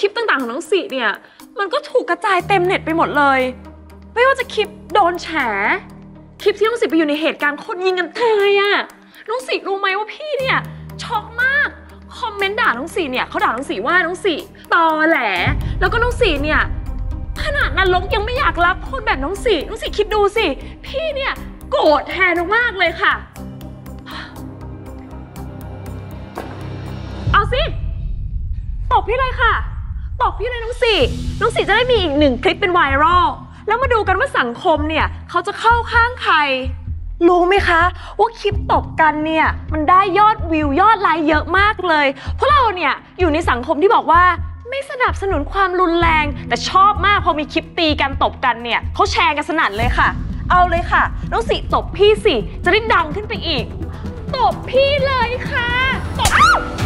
ลิปต่างๆของน้องสีเนี่ยมันก็ถูกกระจายเต็มเน็ตไปหมดเลยไม่ว่าจะคลิปโดนแฉคลิปที่น้องสีไปอยู่ในเหตุการณ์คนยิงกันตายอะน้องสีรู้ไหมว่าพี่เนี่ยช็อกมากคอมเมนต์ด่าน้องสีเนี่ยเขาด่าน้องสีว่าน้องสีตอแหลแล้วก็น้องสีเนี่ยขนาดนรกยังไม่อยากรับคนแบบน้องสีคิดดูสิพี่เนี่ยโกรธแทนมากเลยค่ะเอาสิตบพี่เลยค่ะตบพี่เลยน้องสีจะได้มีอีกหนึ่งคลิปเป็นไวรัลแล้วมาดูกันว่าสังคมเนี่ยเขาจะเข้าข้างใครรู้ไหมคะว่าคลิปตบกันเนี่ยมันได้ยอดวิวยอดไลค์เยอะมากเลยเพราะเราเนี่ยอยู่ในสังคมที่บอกว่าไม่สนับสนุนความรุนแรงแต่ชอบมากพอมีคลิปตีกันตบกันเนี่ยเขาแชร์กันสนั่นเลยค่ะเอาเลยค่ะน้องสีตบพี่สิจะได้ดังขึ้นไปอีกตบพี่เลยค่ะตบ